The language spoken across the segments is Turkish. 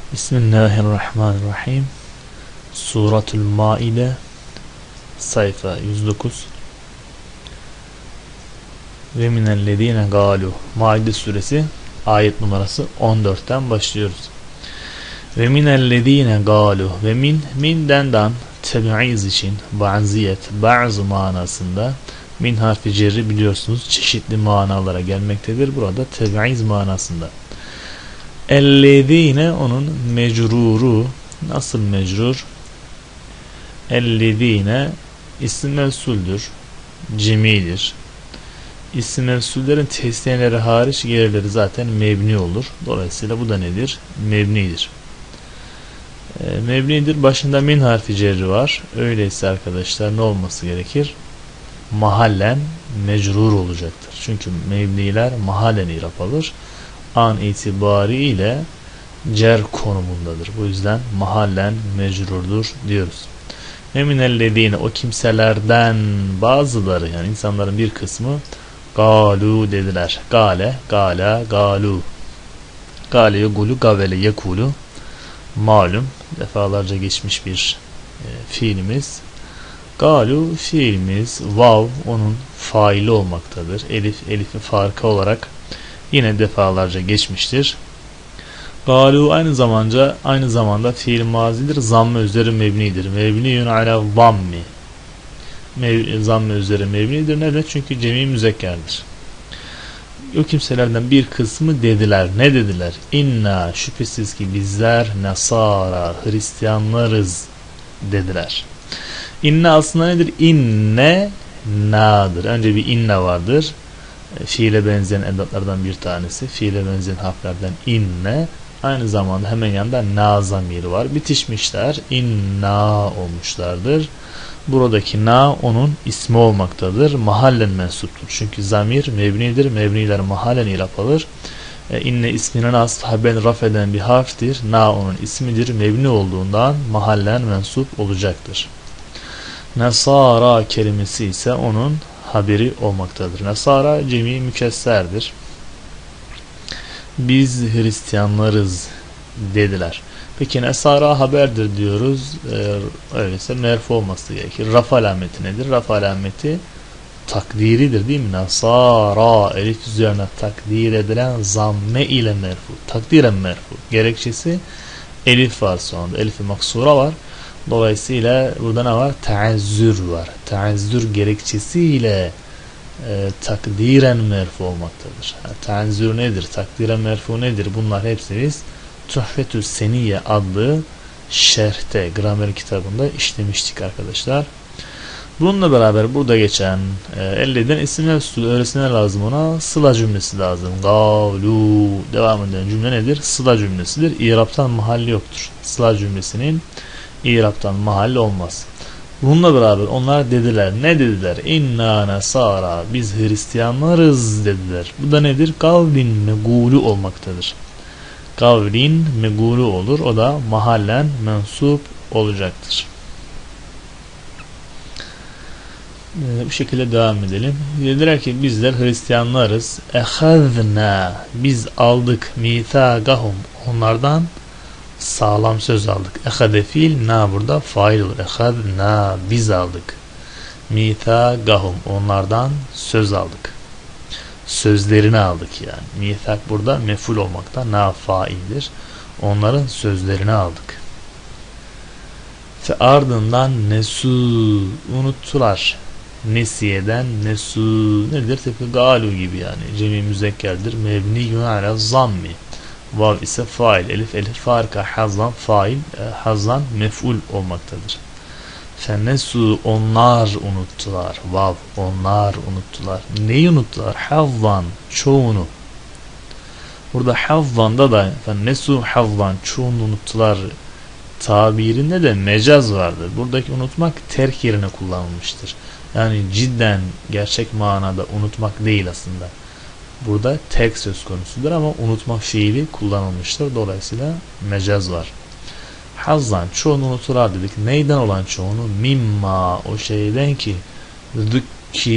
Bismillahirrahmanirrahim. Suratul Maide sayfa 109. Ve minellezine galu. Maide suresi ayet numarası 14'ten başlıyoruz. Ve minellezine galu. Ve minden tebi'iz için ba'ziyet bazı manasında min harfi cerri biliyorsunuz çeşitli manalara gelmektedir. Burada tebi'iz manasında. Ellezine onun mecruru. Nasıl mecrur? Ellezine isim mevsuldür, cemidir. İsim mevsullerin tesniyeleri hariç diğerleri zaten mebni olur. Dolayısıyla bu da nedir? Mebnidir. Mebnidir. Başında min harfi cerri var. Öyleyse arkadaşlar ne olması gerekir? Mahallen mecrur olacaktır. Çünkü mebniler mahallen irap alır. An itibariyle cer konumundadır. Bu yüzden mahallen mecrurdur diyoruz. Ve minellezine o kimselerden bazıları, yani insanların bir kısmı galu dediler. Gale, gala, galu. Gale, yegulu, gavele, yekulu. Malum defalarca geçmiş bir fiilimiz. Galu fiilimiz, vav onun faili olmaktadır. Elif'in farkı olarak yine defalarca geçmiştir. Galu aynı zamanda fiil mazidir. Zamme üzeri mebnidir. Mebniyun ala zammi. Zamme üzeri mebnidir. Neden? Çünkü cemi müzekkerdir. O kimselerden bir kısmı dediler. Ne dediler? İnna şüphesiz ki bizler Nasara Hristiyanlarız dediler. İnne aslında nedir? İnne nadır. Önce bir inne vardır. Fiile benzeyen edatlardan bir tanesi. Fiile benzeyen harflerden inne. Aynı zamanda hemen yanında na zamiri var. Bitişmişler. İnna olmuşlardır. Buradaki na onun ismi olmaktadır. Mahallen mensuptur. Çünkü zamir mebnidir. Mebniler mahallen irap alır. İnne isminin aslı haben raf eden bir harftir. Na onun ismidir. Mebni olduğundan mahallen mensup olacaktır. Nasara kelimesi ise onun haberi olmaktadır. Nasara cemi mükesserdir. Biz Hristiyanlarız dediler. Peki Nasara haberdir diyoruz. Öyleyse merfu olması gerekir. Raf alameti nedir? Raf alameti takdiridir değil mi? Nasara elif üzerine takdir edilen zamme ile merfu. Takdiren merfu. Gerekçesi elif var sonunda. Elif-i maksura var. Dolayısıyla burada ne var? Teazzür var. Teazzür gerekçesiyle takdiren merfu olmaktadır. Teazzür nedir? Takdiren merfu nedir? Bunlar hepsi biz Tuhfetü Seniye adlı şerhte, gramer kitabında işlemiştik arkadaşlar. Bununla beraber burada geçen elleden isim mevsul öğresine lazım, ona sıla cümlesi lazım. Galu devam eden cümle nedir? Sıla cümlesidir. İraptan mahalli yoktur. Sıla cümlesinin İraptan mahalli olmaz. Bununla beraber onlar dediler. Ne dediler? İnna nasara biz Hristiyanlarız dediler. Bu da nedir? Kavlin megulu olmaktadır. Kavlin megulu olur. O da mahallen mensup olacaktır. Bu şekilde devam edelim. Dediler ki bizler Hristiyanlarız. Ehazna biz aldık mithagahum onlardan sağlam söz aldık. Ehade fiil na burada fail olur. Ehadna biz aldık. Mithagahum onlardan söz aldık. Sözlerini aldık yani. Mithak burada meful olmakta na faildir. Onların sözlerini aldık. Ve ardından nesu unuttular. Nesiyeden nesu nedir? Tıpkı galu gibi yani. Cemi müzekkerdir. Mebniyun ala zammi. Vav ise fail. Elif farka hazan fail. Hazan mef'ul olmaktadır. Fennesu onlar unuttular. Vav onlar unuttular. Neyi unuttular? Havvan çoğunu. Burada havvanda da fennesu havvan çoğunu unuttular tabirinde de mecaz vardır. Buradaki unutmak terk yerine kullanılmıştır. Yani cidden gerçek manada unutmak değil aslında. Burada tek söz konusudur ama unutma fiili kullanılmıştır. Dolayısıyla mecaz var. Hazzan çoğunu unuturlar dedik. Neyden olan çoğunu? Mimma o şeyden ki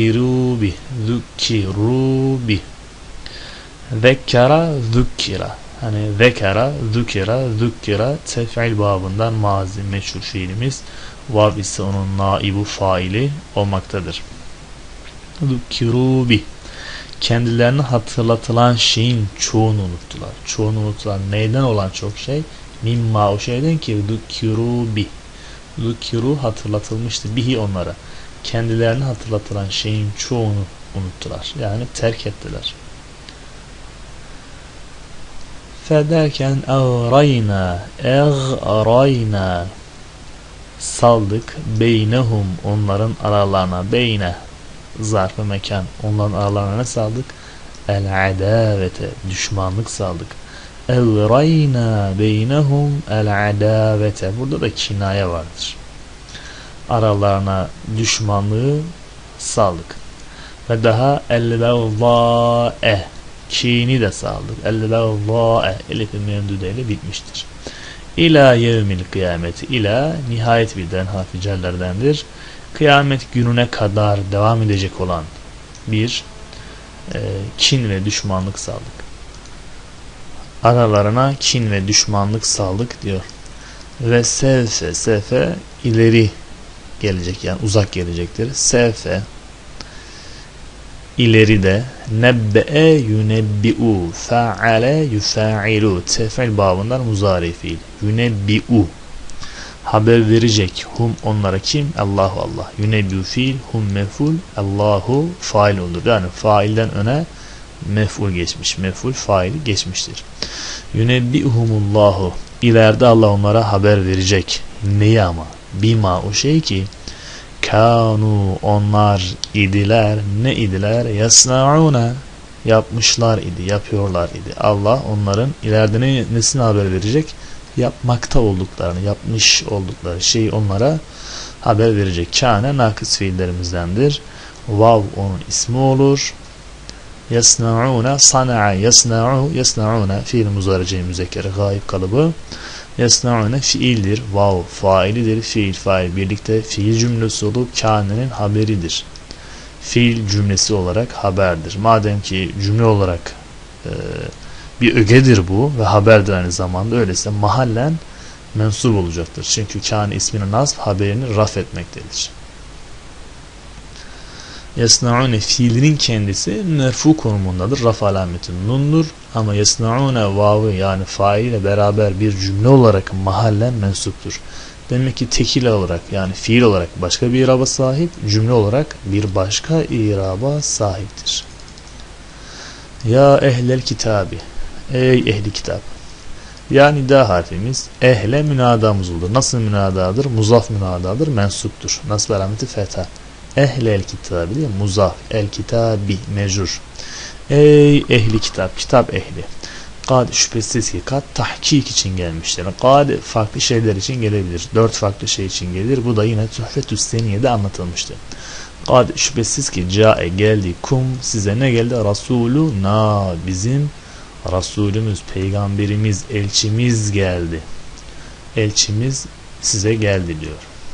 zükkiru bih. Zekkara zükkira. Hani zekera, zükera, zükkira tef'il babından mazi meşhur fiilimiz. Vav ise onun naibu faili olmaktadır. Zükkiru bih. Kendilerine hatırlatılan şeyin çoğunu unuttular. Çoğunu unuttular. Neyden olan çok şey? Mimma o şeyden ki zükkiru bih. Zükkiru hatırlatılmıştı bihi onlara. Kendilerine hatırlatılan şeyin çoğunu unuttular. Yani terk ettiler. Federken eğrayna saldık beynehum onların aralarına beyne zarf-ı mekan onların aralarına ne saldık? El-adavete düşmanlık saldık. Eğrayna beynehum el-adavete burada da kinaye vardır. Aralarına düşmanlığı saldık. Ve daha el-bevdâe kini de saldık. El-bevdâe elif-i memdudeyle bitmiştir. İlâ yevmil kıyameti ila nihayet birden harfi cerlerdendir. Kıyamet gününe kadar devam edecek olan bir kin ve düşmanlık saldık. Aralarına kin ve düşmanlık saldık diyor. Ve sevfe ileri gelecek yani uzak gelecektir. Sevfe ileri de nebbe'e yunebbi'u fa'ale yufailu tef'il babından muzari fiil yunebbi'u haber verecek hum onlara kim? Allahu Allah. Yunebbi'u fiil hum mef'ul Allahu fail olur. Yani failden öne mef'ul geçmiş. Mef'ul faili geçmiştir. Yunebbi'humullahu ileride Allah onlara haber verecek. Neyi ama? Bima o şey ki kanu onlar idiler ne idiler yasnauna yapmışlar idi yapıyorlar idi. Allah onların ileride nesine haber verecek? Yapmakta olduklarını yapmış oldukları şeyi onlara haber verecek. Kâne nakıs fiillerimizdendir. Vav onun ismi olur. Yasnauna sana'a yasnauna fiil muzarice müzekker gayb kalıbı. Yasnaune fiildir. Vav failidir. Fiil fail birlikte fiil cümlesi olup kânenin haberidir. Fiil cümlesi olarak haberdir. Madem ki cümle olarak bir ögedir bu ve haberdir aynı zamanda öyleyse mahallen mensup olacaktır. Çünkü kâne isminin nasb haberini raf etmektedir. Yasnaune fiilinin kendisi merfu konumundadır. Raf alameti nundur. Ama yasnaune vavı yani fail ile beraber bir cümle olarak mahallen mensuptur. Demek ki tekil olarak yani fiil olarak başka bir iraba sahip, cümle olarak bir başka iraba sahiptir. Ya ehlel kitabi ey ehli kitap. Yani da harfimiz ehle münadamız olur. Nasıl münadadır? Muzaf münadadır, mensuptur. Nasb alameti fetha. Ehlel kitabı değil mi? Muzaf. El kitabi mecrur. Ey ehli kitap. Kitap ehli. Kad şüphesiz ki kad tahkik için gelmiştir. Kad farklı şeyler için gelebilir. 4 farklı şey için gelir. Bu da yine Tuhfetü's Seniyye'de anlatılmıştı. Kad şüphesiz ki cae geldi. Kum size ne geldi? Rasuluna bizim Resulümüz, peygamberimiz, elçimiz geldi. Elçimiz size geldi diyor.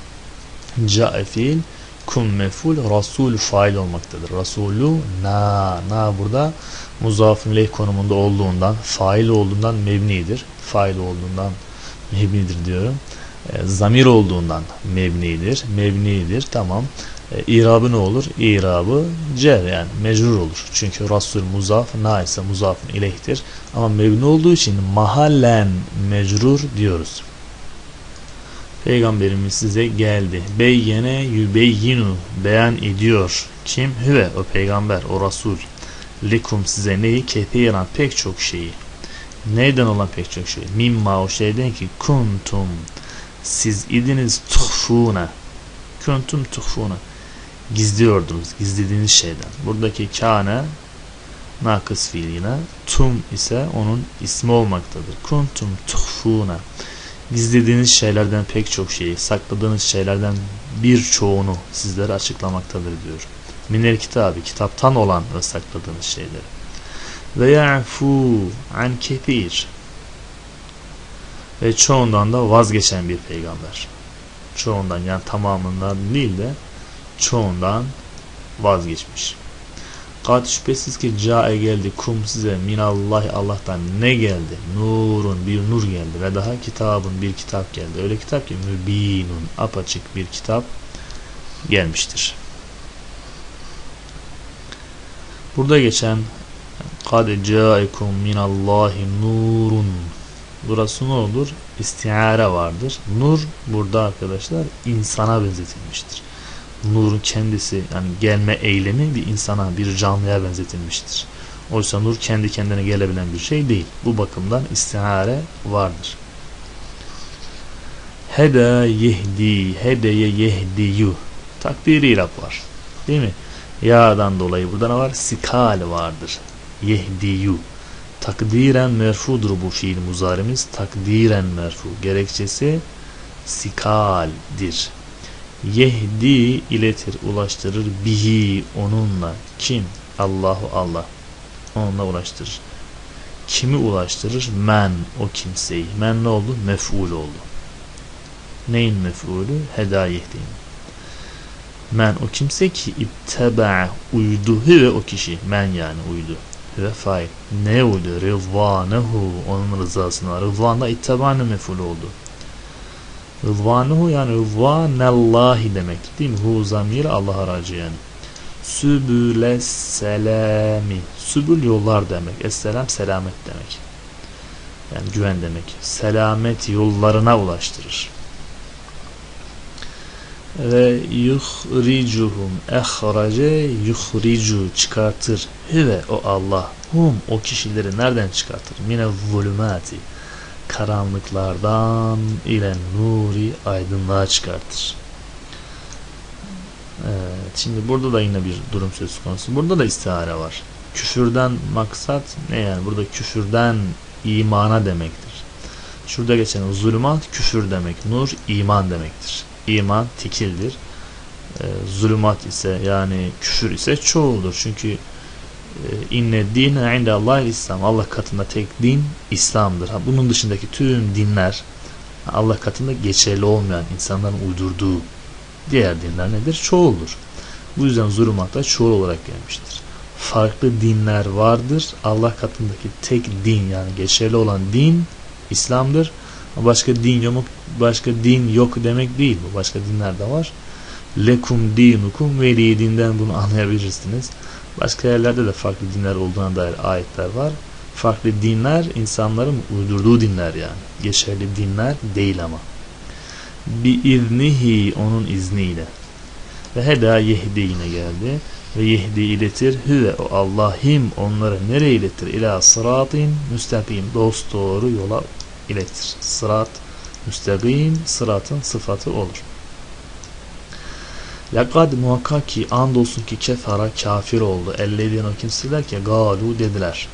Cae fiil kum mef'ul Rasul fail olmaktadır. Rasulü na burada muzafın ileyh konumunda olduğundan fail olduğundan mebnidir. Fail olduğundan mebnidir diyorum. Zamir olduğundan mebnidir. Tamam. İrabı ne olur? İrabı cer yani mecrur olur. Çünkü Rasul muzaf na ise muzafın ileyhtir. Ama mebni olduğu için mahallen mecrur diyoruz. Peygamberimiz size geldi. Beyyene yübeyyinu beyan ediyor. Kim? Hüve o peygamber, o Resul. Likum size neyi? Kethiran pek çok şeyi. Neyden olan pek çok şey? Mimma o şeyden ki kuntum siz idiniz tuhfuna. Kuntum tuhfuna. Gizliyordunuz. Gizlediğiniz şeyden. Buradaki kâne nakıs fiiline tum ise onun ismi olmaktadır. Kuntum tuhfuna. Gizlediğiniz şeylerden pek çok şeyi, sakladığınız şeylerden birçoğunu sizlere açıklamaktadır diyor. Minel kitabı, kitaptan olan ve sakladığınız şeyleri. Ve ya'fu an kethir. Ve çoğundan da vazgeçen bir peygamber. Çoğundan yani tamamından değil de çoğundan vazgeçmiş. Kad şüphesiz ki cae geldi kum size minallahi Allah'tan ne geldi? Nurun bir nur geldi ve daha kitabın bir kitap geldi. Öyle kitap ki mübinun apaçık bir kitap gelmiştir. Burada geçen kad caekum minallahi nurun, burası ne olur? İstiare vardır. Nur burada arkadaşlar insana benzetilmiştir. Nurun kendisi yani gelme eylemi bir insana, bir canlıya benzetilmiştir. Oysa nur kendi kendine gelebilen bir şey değil. Bu bakımdan istiare vardır. Heda yehdi, hedeye yehdiyu. Takdiri irap var. Değil mi? Ya'dan dolayı burada ne var? Sikal vardır. Yehdiyu. Takdiren merfudur bu fiil muzarimiz. Takdiren merfu. Gerekçesi sikaldir. Yehdi iletir, ulaştırır. Bihi onunla. Kim? Allahu Allah. Onunla ulaştırır. Kimi ulaştırır? Men o kimseyi. Men ne oldu? Mef'ul oldu. Neyin mef'ulü? Heda yehdi'nin. Men o kimse ki itteba uydu ve o kişi. Men yani uydu. Ve fail. Ne uydu? Rıdvanehu. Onun rızasına. Rıdvan'da itteba'nın mef'ul oldu. Rıdvanehu yani rıdvanellahi demek. Değil mi? Hu zamir Allah aracı yani. Sübüle selami. Sübül yollar demek. Esselam selamet demek. Yani güven demek. Selamet yollarına ulaştırır. Ve yuhricuhum ehrace yuhricu çıkartır. Hüve o Allah. Hum o kişileri nereden çıkartır? Mine zulümati karanlıklardan ile nuri aydınlığa çıkartır. Evet, şimdi burada da yine bir durum söz konusu. Burada da istihare var. Küfürden maksat ne yani? Burada küfürden imana demektir. Şurada geçen zulümat küfür demek. Nur iman demektir. İman tekildir. Zulümat ise yani küfür ise çoğuldur. Çünkü inne dine indellahil İslam. Allah katında tek din İslam'dır. Bunun dışındaki tüm dinler Allah katında geçerli olmayan insanların uydurduğu diğer dinler nedir? Çoğuldur. Bu yüzden zulümat da çoğul olarak gelmiştir. Farklı dinler vardır. Allah katındaki tek din yani geçerli olan din İslam'dır. Başka din yok demek değil bu. Başka dinler de var. Lekum dinukum veli dinden bunu anlayabilirsiniz. Başka yerlerde de farklı dinler olduğuna dair ayetler var. Farklı dinler insanların uydurduğu dinler yani. Geçerli dinler değil ama. Bi iznihi onun izniyle. Ve heda yehdi yine geldi. Ve yehdi iletir. Hüve o Allah'im onları nereye iletir? İlâ sıratin müstakim. Dost doğru yola iletir. Sırat müstakim sıratın sıfatı olur. Lekad muhakkak ki andolsun ki kefara kafir oldu. Ellezine o kimseler ki galu dediler.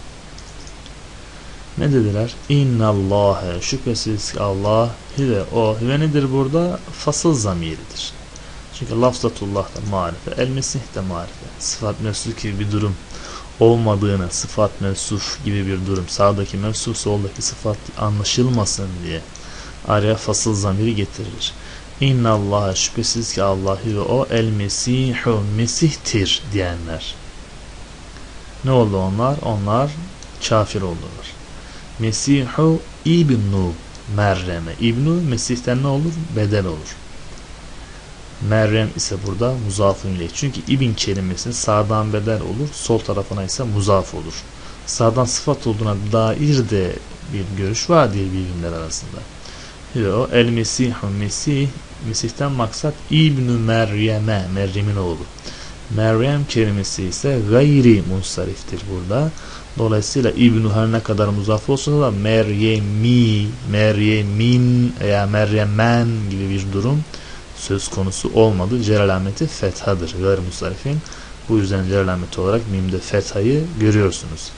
Ne dediler? İnnallâhe şüphesiz ki Allah hüve o hüve nedir burada? Fasıl zamiridir. Çünkü lafzatullah da marife, el mesih de marife. Sıfat mevsuf gibi bir durum olmadığını, sıfat mevsuf gibi bir durum, sağdaki mevsuf soldaki sıfat anlaşılmasın diye araya fasıl zamiri getirilir. İnnallâhe şüphesiz ki Allah ve o el mesihu mesihtir diyenler. Ne oldu onlar? Onlar kafir oldular. Mesihu İbn-i Merrem'e. İbn-i Mesih'ten ne olur? Bedel olur. Merrem ise burada muzafun ile. Çünkü ibn kelimesi sağdan bedel olur, sol tarafına ise muzaf olur. Sağdan sıfat olduğuna dair de bir görüş var diye bilimler arasında. O el Mesihun Mesih, Mesih'ten maksat İbn-i Meryem'e, Meryem'in oğlu. Meryem kelimesi ise gayri munsariftir burada. Dolayısıyla İbn-i her ne kadar muzaf olsa da Meryemi, Meryemin veya Meryemen gibi bir durum söz konusu olmadı. Cer alameti fethadır. Gayri munsarifin. Bu yüzden cer alameti olarak mimde fethayı görüyorsunuz.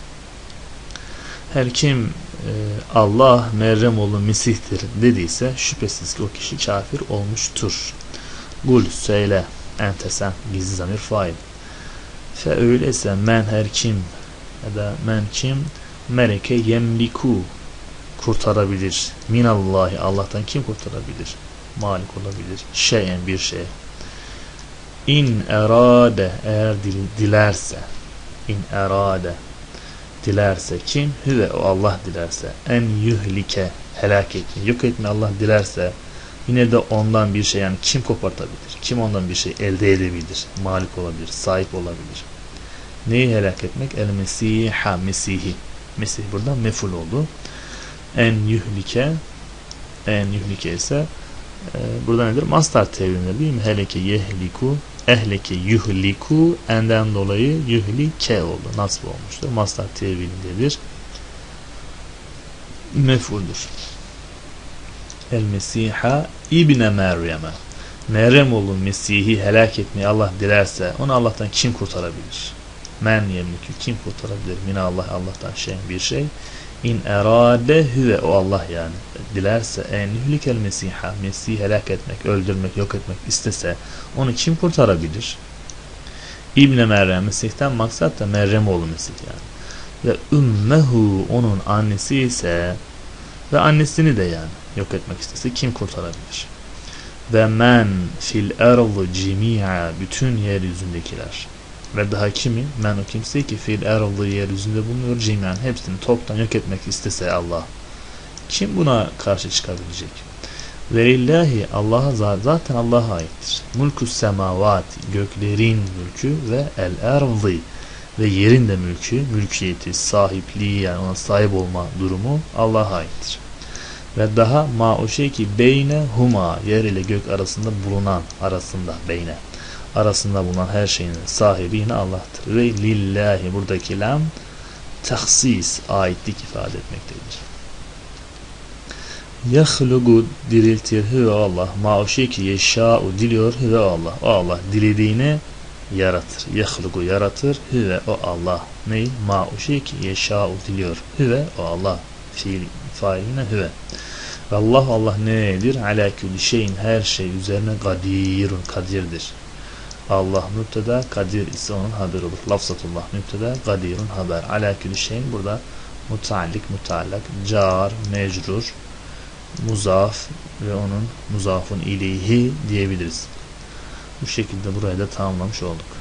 Her kim Allah Meryem oğlu Mesih'tir dediyse şüphesiz ki o kişi kafir olmuştur. Kul söyle ente sen gizli zamir fail. Fe öyleyse men her kim ya da men kim meleke yemliku kurtarabilir. Minallahi Allah'tan kim kurtarabilir? Malik olabilir. Şeyen bir şey. İn erade, eğer dilerse, in erade, dilerse kim? Hüve, o Allah dilerse. En yuhlike, helak etme, yok etme Allah dilerse, yine de ondan bir şey, yani kim kopartabilir? Kim ondan bir şey elde edebilir? Malik olabilir, sahip olabilir. Neyi helak etmek? El Mesiha, Mesih'i. Mesih buradan meful oldu. En yuhlike, en yuhlike ise burada nedir? Mastar tevilinde değil mi? Heleke yehliku, ehleke yuhliku, enden dolayı yuhlike oldu. Nasıl olmuştur? Mastar tevilindedir. Mefuldür. El Mesiha İbne Meryem'e. Meryem oğlu Mesih'i helak etmeyi Allah dilerse, onu Allah'tan kim kurtarabilir? Men yemlikü, kim kurtarabilir? Minallah, Allah'tan bir şey. İn erade hüve, o Allah yani. Dilerse en yuhlikel Mesiha, Mesih'i helak etmek, öldürmek, yok etmek istese, onu kim kurtarabilir? İbne Meryem, Mesih'ten maksat da Meryem oğlu Mesih yani. Ve ümmehu, onun annesi ise, ve annesini de yani yok etmek istese kim kurtarabilir? Ve men fil erdı cemi'a, bütün yeryüzündekiler. Ve daha kimi? Men, o kimse ki fil erdı, yeryüzünde bulunuyor, cemi'an, hepsini toptan yok etmek istese Allah. Kim buna karşı çıkabilecek? Ve lillahi, Allah'a zaten Allah'a aittir. Mulkus semavat, göklerin mülkü, ve el erdı, ve yerin de mülkü, mülkiyeti, sahipliği, yani ona sahip olma durumu Allah'a aittir. Ve daha ma, o şey ki beyne huma, yer ile gök arasında bulunan, arasında, beyne arasında bulunan her şeyin sahibi yine Allah'tır. Ve lillahi, buradaki lam tahsis, aitlik ifade etmektedir. Yahlugu, diriltir hüve Allah, ma o şey ki yeşâ'u, diliyor hüve Allah, o Allah dilediğini yaratır. Yahlugu, yaratır, hüve o Allah. Ney? Ma o şey ki yeşâ'u, diliyor hüve o Allah. Fiil failine hüve. Ve Allah nedir? Ala külli şeyin, her şey üzerine kadirun, kadirdir. Allah müpteda, kadir ise onun haberi olur. Lafzatullah müpteda, kadirun haber. Ala külli şeyin burada mutallik, mutallak, car, mecrur, muzaf ve onun muzafun ileyhi diyebiliriz. Bu şekilde burayı da tamamlamış olduk.